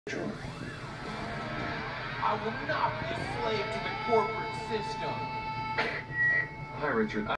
I will not be a slave to the corporate system. Hi, Richard.